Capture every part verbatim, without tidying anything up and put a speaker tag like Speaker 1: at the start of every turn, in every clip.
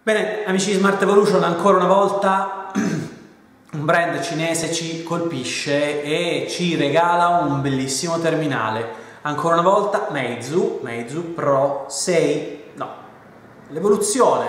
Speaker 1: Bene, amici di Smart Evolution, ancora una volta un brand cinese ci colpisce e ci regala un bellissimo terminale. Ancora una volta Meizu, Meizu Pro sei, no, l'evoluzione,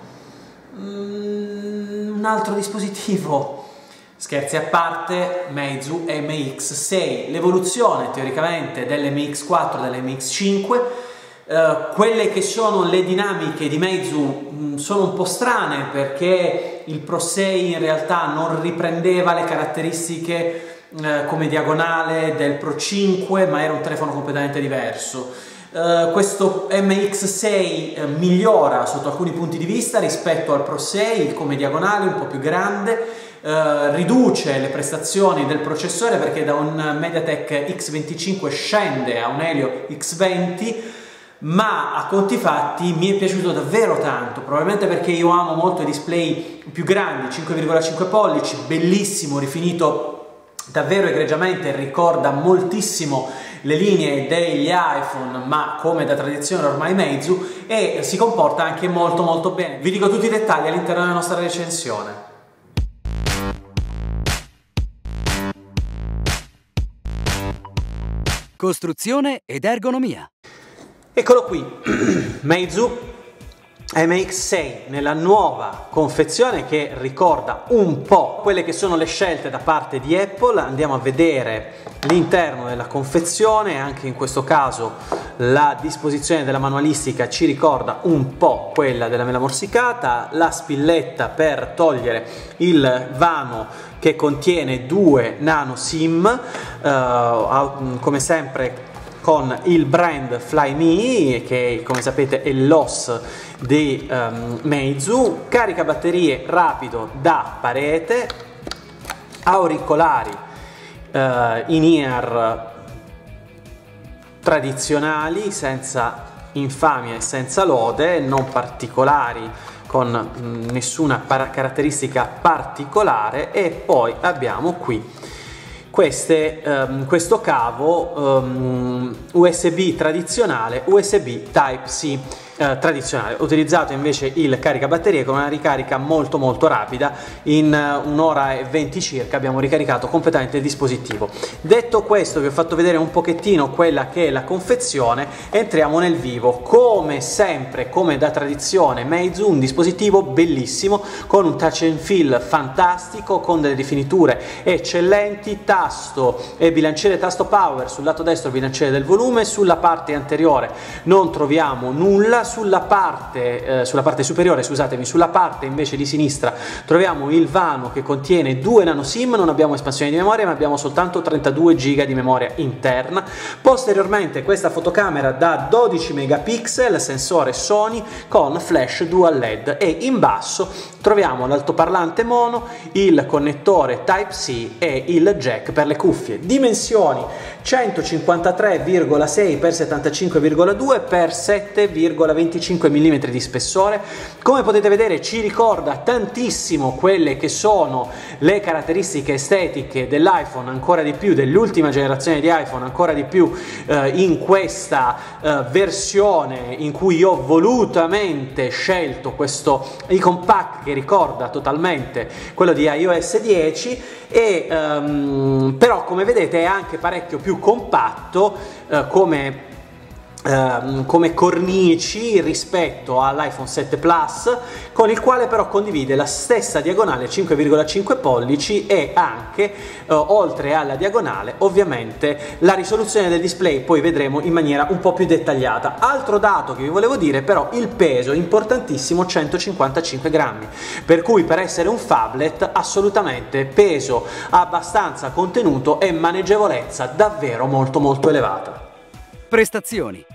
Speaker 1: mm, un altro dispositivo. Scherzi a parte, Meizu M X sei, l'evoluzione teoricamente dell'M X quattro e dell'M X cinque. Uh, quelle che sono le dinamiche di Meizu mh, sono un po' strane, perché il Pro sei in realtà non riprendeva le caratteristiche uh, come diagonale del Pro cinque, ma era un telefono completamente diverso. Uh, questo M X sei uh, migliora sotto alcuni punti di vista rispetto al Pro sei, il come diagonale un po' più grande, uh, riduce le prestazioni del processore perché da un MediaTek X venticinque scende a un Helio X venti, ma a conti fatti mi è piaciuto davvero tanto, probabilmente perché io amo molto i display più grandi, cinque virgola cinque pollici, bellissimo, rifinito davvero egregiamente, ricorda moltissimo le linee degli iPhone, ma come da tradizione ormai Meizu, e si comporta anche molto molto bene. Vi dico tutti i dettagli all'interno della nostra recensione.
Speaker 2: Costruzione ed ergonomia.
Speaker 1: Eccolo qui, Meizu M X sei nella nuova confezione che ricorda un po' quelle che sono le scelte da parte di Apple. Andiamo a vedere l'interno della confezione, anche in questo caso la disposizione della manualistica ci ricorda un po' quella della mela morsicata, la spilletta per togliere il vano che contiene due nano SIM, uh, come sempre con il brand Flyme, che come sapete è l'O S di um, Meizu, caricabatterie rapido da parete, auricolari uh, in ear tradizionali, senza infamia e senza lode, non particolari, con mh, nessuna caratteristica particolare, e poi abbiamo qui Queste, um, questo cavo um, U S B tradizionale, U S B Type-C uh, tradizionale. Ho utilizzato invece il caricabatterie con una ricarica molto molto rapida, in uh, un'ora e venti circa abbiamo ricaricato completamente il dispositivo. Detto questo, vi ho fatto vedere un pochettino quella che è la confezione, entriamo nel vivo. Come sempre, come da tradizione, Meizu, un dispositivo bellissimo con un touch and feel fantastico, con delle rifiniture eccellenti, tasto e bilanciere tasto power sul lato destro, bilanciere del volume, sulla parte anteriore non troviamo nulla, sulla parte, eh, sulla parte superiore, scusatemi, sulla parte invece di sinistra troviamo il vano che contiene due nano SIM, non abbiamo espansione di memoria ma abbiamo soltanto trentadue giga di memoria interna. Posteriormente questa fotocamera da dodici megapixel, sensore Sony con flash dual led, e in basso troviamo l'altoparlante mono, il connettore Type-C e il jack per le cuffie. Dimensioni centocinquantatré virgola sei per settantacinque virgola due per sette virgola venticinque millimetri di spessore. Come potete vedere ci ricorda tantissimo quelle che sono le caratteristiche estetiche dell'iPhone, ancora di più dell'ultima generazione di iPhone, ancora di più eh, in questa eh, versione in cui io ho volutamente scelto questo icon pack che ricorda totalmente quello di iOS dieci, e um, però come vedete è anche parecchio più compatto uh, come Uh, come cornici rispetto all'iPhone sette Plus, con il quale però condivide la stessa diagonale cinque virgola cinque pollici e anche uh, oltre alla diagonale ovviamente la risoluzione del display, poi vedremo in maniera un po' più dettagliata. Altro dato che vi volevo dire però, il peso importantissimo, centocinquantacinque grammi, per cui per essere un phablet assolutamente peso abbastanza contenuto e maneggevolezza davvero molto molto elevata.
Speaker 2: Prestazioni.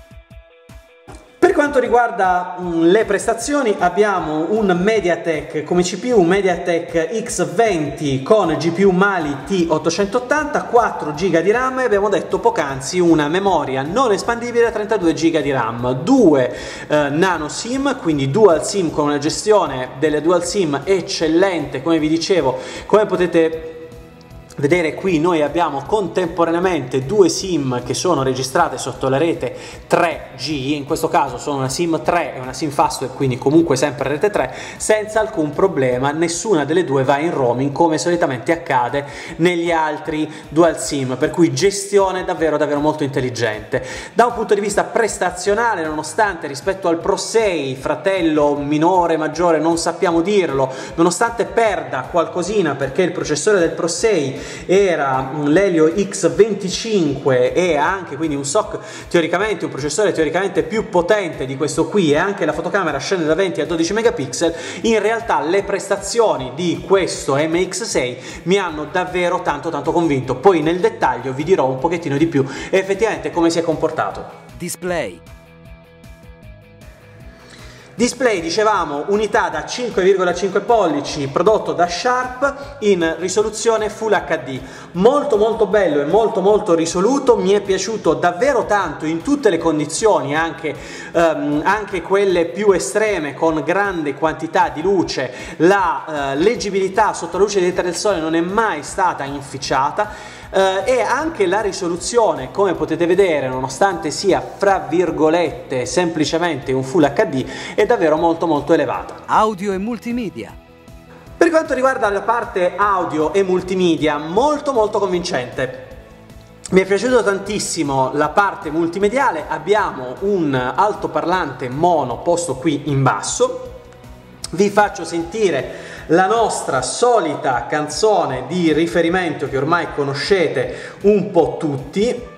Speaker 1: Per quanto riguarda mh, le prestazioni, abbiamo un MediaTek come C P U, un MediaTek X venti con G P U Mali T ottocentottanta, quattro giga di RAM e abbiamo detto poc'anzi una memoria non espandibile a trentadue giga di RAM, due eh, nano SIM, quindi dual SIM con una gestione delle dual SIM eccellente, come vi dicevo, come potete vedere qui noi abbiamo contemporaneamente due SIM che sono registrate sotto la rete tre G, in questo caso sono una SIM tre e una SIM Fastweb, quindi comunque sempre rete tre, senza alcun problema, nessuna delle due va in roaming come solitamente accade negli altri dual SIM, per cui gestione davvero davvero molto intelligente. Da un punto di vista prestazionale, nonostante rispetto al Pro sei, fratello minore, maggiore, non sappiamo dirlo, nonostante perda qualcosina perché il processore del Pro sei era l'Helio X venticinque e anche quindi un S O C teoricamente, un processore teoricamente più potente di questo qui, e anche la fotocamera scende da venti a dodici megapixel, in realtà le prestazioni di questo M X sei mi hanno davvero tanto tanto convinto. Poi nel dettaglio vi dirò un pochettino di più effettivamente come si è comportato.
Speaker 2: Display.
Speaker 1: Display, dicevamo, unità da cinque virgola cinque pollici, prodotto da Sharp in risoluzione Full H D, molto molto bello e molto molto risoluto, mi è piaciuto davvero tanto in tutte le condizioni, anche, um, anche quelle più estreme con grande quantità di luce, la uh, leggibilità sotto la luce diretta del sole non è mai stata inficiata. Uh, e anche la risoluzione, come potete vedere, nonostante sia fra virgolette semplicemente un Full H D, è davvero molto molto elevata.
Speaker 2: Audio e multimedia.
Speaker 1: Per quanto riguarda la parte audio e multimedia, molto molto convincente. Mi è piaciuto tantissimo la parte multimediale, abbiamo un altoparlante mono posto qui in basso. Vi faccio sentire la nostra solita canzone di riferimento che ormai conoscete un po' tutti.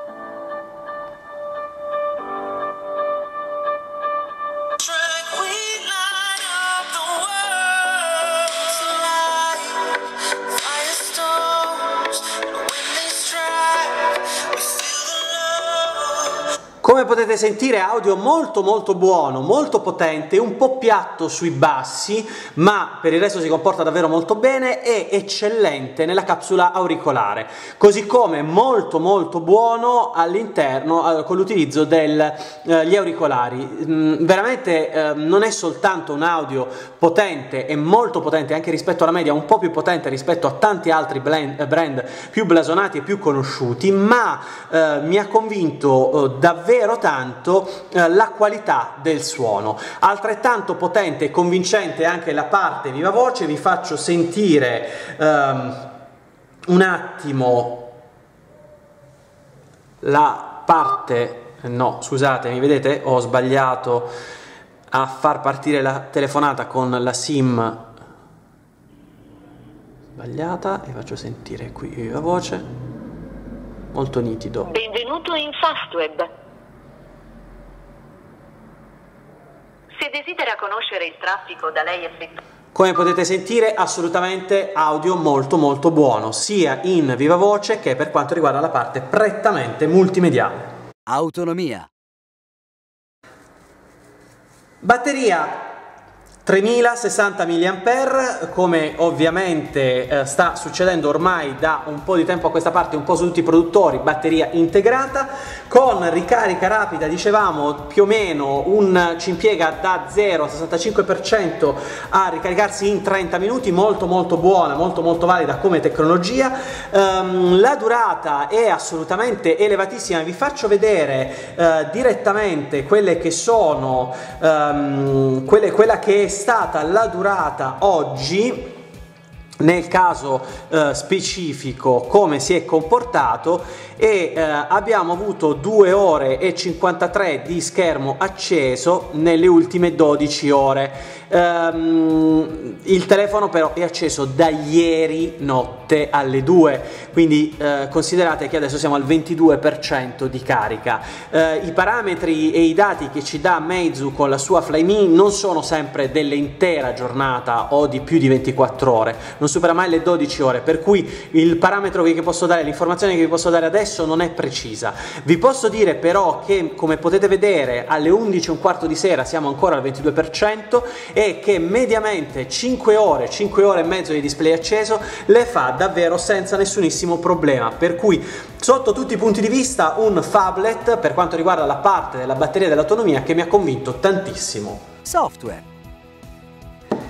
Speaker 1: Come potete sentire, audio molto molto buono, molto potente, un po' piatto sui bassi, ma per il resto si comporta davvero molto bene, e eccellente nella capsula auricolare, così come molto molto buono all'interno eh, con l'utilizzo degli eh, auricolari. Mm, veramente eh, non è soltanto un audio potente, è molto potente anche rispetto alla media, un po' più potente rispetto a tanti altri blend, eh, brand più blasonati e più conosciuti, ma eh, mi ha convinto eh, davvero tanto eh, la qualità del suono. Altrettanto potente e convincente anche la parte viva voce. Vi faccio sentire um, un attimo la parte, no scusate, mi vedete, ho sbagliato a far partire la telefonata con la SIM sbagliata, e faccio sentire qui viva voce, molto nitido.
Speaker 3: Benvenuto in Fastweb. Se desidera conoscere il traffico da lei effettuato.
Speaker 1: Come potete sentire, assolutamente audio molto molto buono, sia in viva voce che per quanto riguarda la parte prettamente multimediale.
Speaker 2: Autonomia.
Speaker 1: Batteria tremilasessanta milliampere, come ovviamente eh, sta succedendo ormai da un po' di tempo a questa parte un po' su tutti i produttori, batteria integrata con ricarica rapida, dicevamo più o meno un ci impiega da zero al sessantacinque per cento a ricaricarsi in trenta minuti, molto molto buona, molto molto valida come tecnologia. Um, la durata è assolutamente elevatissima, vi faccio vedere uh, direttamente quelle che sono um, quelle, quella che è stata la durata oggi nel caso eh, specifico, come si è comportato, e eh, abbiamo avuto due ore e cinquantatré di schermo acceso nelle ultime dodici ore. Um, il telefono però è acceso da ieri notte alle due, quindi eh, considerate che adesso siamo al ventidue per cento di carica. Eh, i parametri e i dati che ci dà Meizu con la sua Flyme non sono sempre dell'intera giornata o di più di ventiquattro ore, non supera mai le dodici ore, per cui il parametro che vi posso dare, l'informazione che vi posso dare adesso non è precisa. Vi posso dire però che, come potete vedere, alle undici e un quarto di sera siamo ancora al ventidue per cento, e che mediamente cinque ore, cinque ore e mezzo di display acceso le fa davvero senza nessunissimo problema, per cui sotto tutti i punti di vista un phablet per quanto riguarda la parte della batteria e dell'autonomia che mi ha convinto tantissimo.
Speaker 2: Software.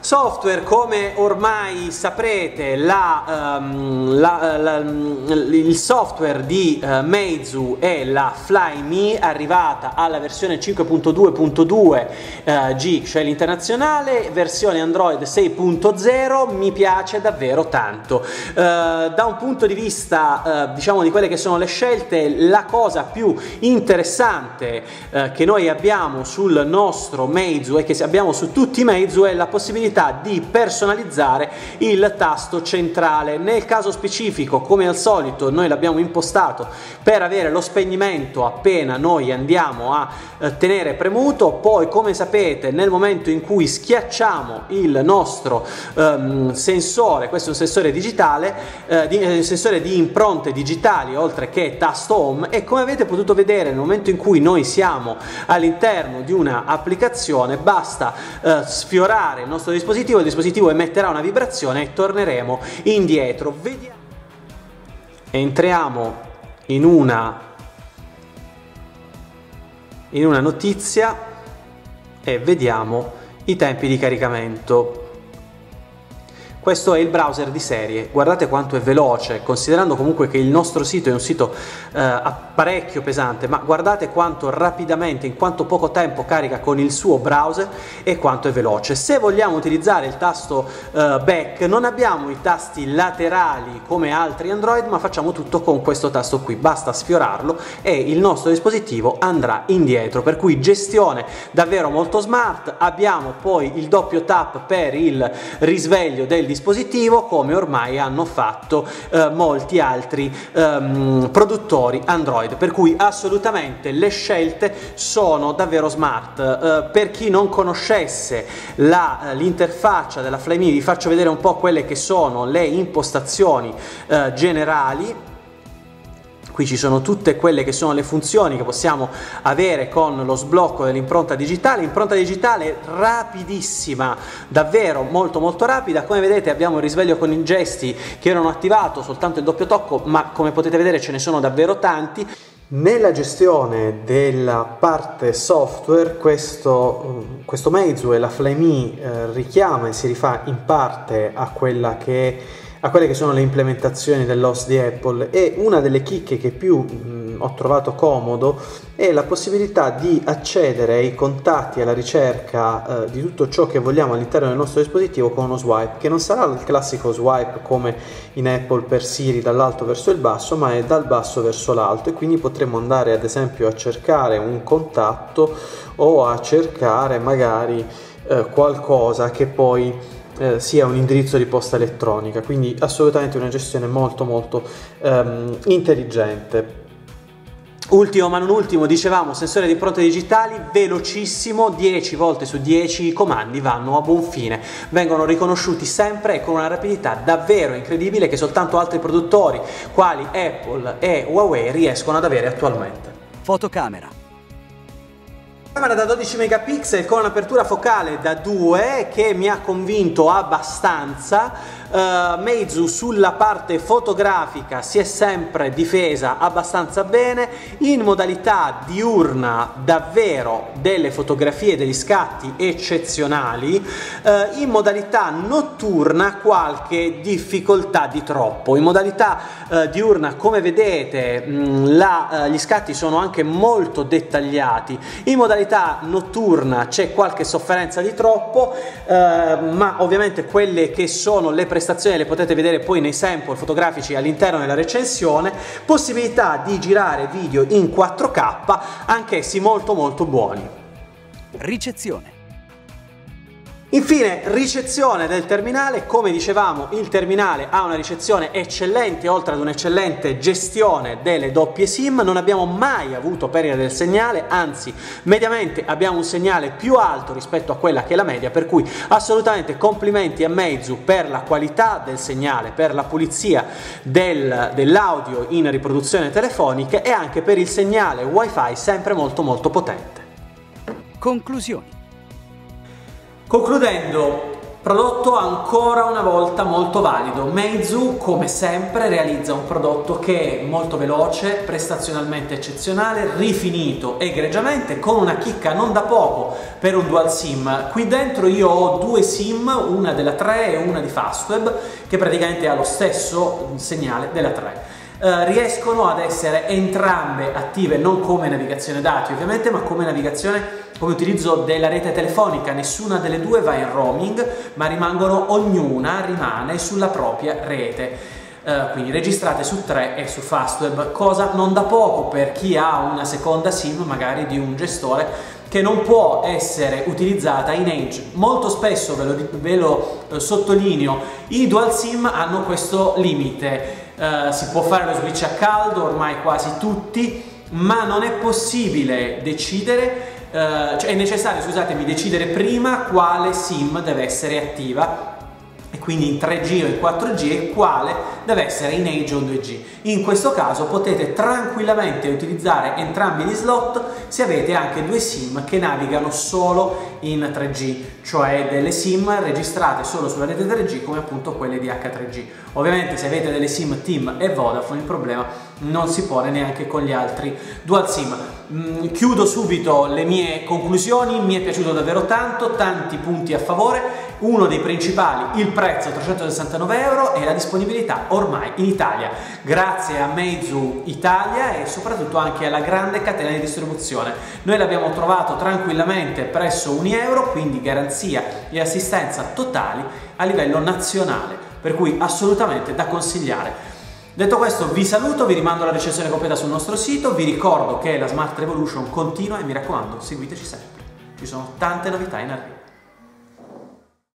Speaker 1: Software, come ormai saprete, la, um, la, la, il software di uh, Meizu è la Flyme, arrivata alla versione cinque punto due punto due uh, G, cioè l'internazionale, versione Android sei punto zero, mi piace davvero tanto. Uh, da un punto di vista uh, diciamo di quelle che sono le scelte, la cosa più interessante uh, che noi abbiamo sul nostro Meizu e che abbiamo su tutti i Meizu è la possibilità di personalizzare il tasto centrale. Nel caso specifico, come al solito, noi l'abbiamo impostato per avere lo spegnimento appena noi andiamo a eh, tenere premuto. Poi, come sapete, nel momento in cui schiacciamo il nostro ehm, sensore, questo è un sensore digitale, eh, di, eh, sensore di impronte digitali oltre che tasto home, e come avete potuto vedere nel momento in cui noi siamo all'interno di una applicazione basta eh, sfiorare il nostro dispositivo, il dispositivo emetterà una vibrazione e torneremo indietro. Vediamo. Entriamo in una in una notizia e vediamo i tempi di caricamento. Questo è il browser di serie, guardate quanto è veloce, considerando comunque che il nostro sito è un sito eh, parecchio pesante, ma guardate quanto rapidamente, in quanto poco tempo carica con il suo browser e quanto è veloce. Se vogliamo utilizzare il tasto eh, back, non abbiamo i tasti laterali come altri Android, ma facciamo tutto con questo tasto qui, basta sfiorarlo e il nostro dispositivo andrà indietro, per cui gestione davvero molto smart. Abbiamo poi il doppio tap per il risveglio del dispositivo, come ormai hanno fatto eh, molti altri ehm, produttori Android, per cui assolutamente le scelte sono davvero smart. Eh, per chi non conoscesse l'interfaccia della Flyme, vi faccio vedere un po' quelle che sono le impostazioni eh, generali. Qui ci sono tutte quelle che sono le funzioni che possiamo avere con lo sblocco dell'impronta digitale. Impronta digitale rapidissima, davvero molto molto rapida. Come vedete abbiamo il risveglio con i gesti che erano attivato soltanto il doppio tocco, ma come potete vedere ce ne sono davvero tanti. Nella gestione della parte software questo, questo Meizu e la Flyme eh, richiama e si rifà in parte a quella che è a quelle che sono le implementazioni dell'O S di Apple, e una delle chicche che più mh, ho trovato comodo è la possibilità di accedere ai contatti, alla ricerca eh, di tutto ciò che vogliamo all'interno del nostro dispositivo con uno swipe, che non sarà il classico swipe come in Apple per Siri dall'alto verso il basso, ma è dal basso verso l'alto, e quindi potremo andare ad esempio a cercare un contatto o a cercare magari eh, qualcosa che poi Eh, sia un indirizzo di posta elettronica, quindi assolutamente una gestione molto molto ehm, intelligente. Ultimo ma non ultimo, dicevamo, sensore di impronte digitali velocissimo, dieci volte su dieci i comandi vanno a buon fine, vengono riconosciuti sempre e con una rapidità davvero incredibile che soltanto altri produttori quali Apple e Huawei riescono ad avere attualmente.
Speaker 2: Fotocamera.
Speaker 1: Camera da dodici megapixel con un'apertura focale da due che mi ha convinto abbastanza. Uh, Meizu sulla parte fotografica si è sempre difesa abbastanza bene, in modalità diurna davvero delle fotografie, degli scatti eccezionali, uh, in modalità notturna qualche difficoltà di troppo. In modalità uh, diurna, come vedete, mh, la, uh, gli scatti sono anche molto dettagliati, in modalità notturna c'è qualche sofferenza di troppo, uh, ma ovviamente quelle che sono le prestazioni le potete vedere poi nei sample fotografici all'interno della recensione. Possibilità di girare video in quattro K, anch'essi molto molto buoni.
Speaker 2: Ricezione.
Speaker 1: Infine, ricezione del terminale. Come dicevamo, il terminale ha una ricezione eccellente, oltre ad un'eccellente gestione delle doppie SIM. Non abbiamo mai avuto perdita del segnale, anzi mediamente abbiamo un segnale più alto rispetto a quella che è la media, per cui assolutamente complimenti a Meizu per la qualità del segnale, per la pulizia del, dell'audio in riproduzione telefonica e anche per il segnale Wi-Fi sempre molto molto potente.
Speaker 2: Conclusioni.
Speaker 1: Concludendo, Prodotto ancora una volta molto valido. Meizu, come sempre, realizza un prodotto che è molto veloce, prestazionalmente eccezionale, rifinito egregiamente, con una chicca non da poco per un dual SIM. Qui dentro io ho due SIM, una della tre e una di Fastweb, che praticamente ha lo stesso segnale della tre. Uh, riescono ad essere entrambe attive non come navigazione dati ovviamente, ma come navigazione, come utilizzo della rete telefonica. Nessuna delle due va in roaming, ma rimangono, ognuna rimane sulla propria rete. Uh, quindi registrate su tre e su Fastweb, cosa non da poco per chi ha una seconda SIM magari di un gestore che non può essere utilizzata in edge. Molto spesso, ve lo, ve lo eh, sottolineo, i dual SIM hanno questo limite. Uh, si può fare lo switch a caldo, ormai quasi tutti, ma non è possibile decidere, uh, cioè è necessario, scusatemi, decidere prima quale SIM deve essere attiva, e quindi in tre G o in quattro G, e quale deve essere in edge o due G. In questo caso potete tranquillamente utilizzare entrambi gli slot se avete anche due SIM che navigano solo in tre G, cioè delle SIM registrate solo sulla rete tre G come appunto quelle di H tre G. Ovviamente se avete delle SIM TIM e Vodafone il problema non si pone neanche con gli altri dual SIM. Mm, chiudo subito le mie conclusioni. Mi è piaciuto davvero tanto, tanti punti a favore. Uno dei principali, il prezzo trecentosessantanove euro, e la disponibilità ormai in Italia grazie a Meizu Italia e soprattutto anche alla grande catena di distribuzione. Noi l'abbiamo trovato tranquillamente presso un euro, quindi garanzia e assistenza totali a livello nazionale, per cui assolutamente da consigliare. Detto questo vi saluto, vi rimando alla recensione completa sul nostro sito, vi ricordo che la Smart Revolution continua e mi raccomando seguiteci sempre, ci sono tante novità in arrivo.